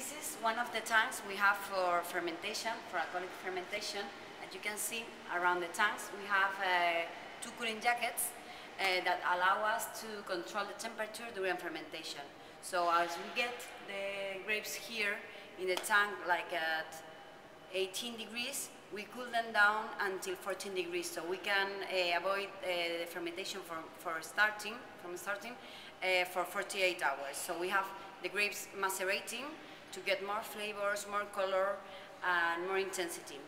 This is one of the tanks we have for fermentation, for alcoholic fermentation. As you can see around the tanks, we have two cooling jackets that allow us to control the temperature during fermentation. So as we get the grapes here in the tank, like at 18 degrees, we cool them down until 14 degrees, so we can avoid the fermentation from starting for 48 hours. So we have the grapes macerating to get more flavors, more color, and more intensity.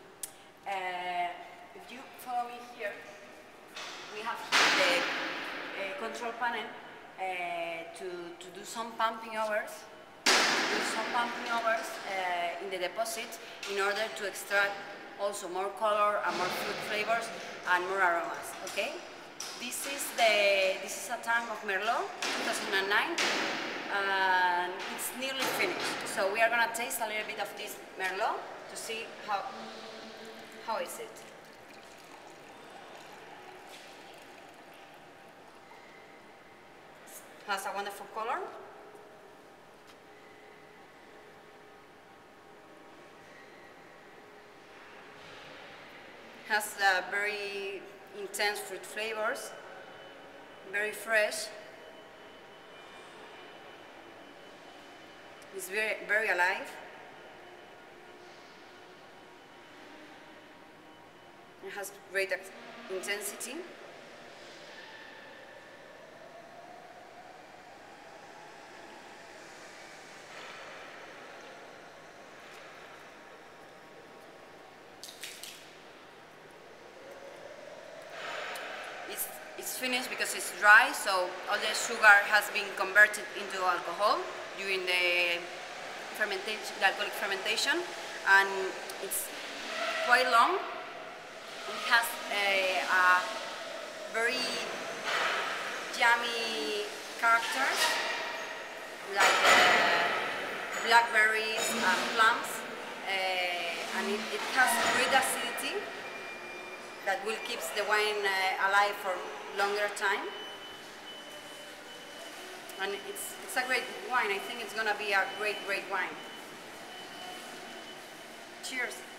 If you follow me here, we have here the control panel to do some pumping overs. In the deposit in order to extract also more color and more fruit flavors and more aromas. Okay, this is a tank of Merlot 2009, and it's nearly finished. So we are gonna taste a little bit of this Merlot to see how is it. It has a wonderful color. Has very intense fruit flavors, very fresh. It's very alive. It has great intensity. It's finished because it's dry, so all the sugar has been converted into alcohol during the alcoholic fermentation, and it's quite long. It has a very yummy characters like blackberries and plums, and it has great acidity that will keep the wine alive for longer time. And it's a great wine. I think it's going to be a great wine. Cheers.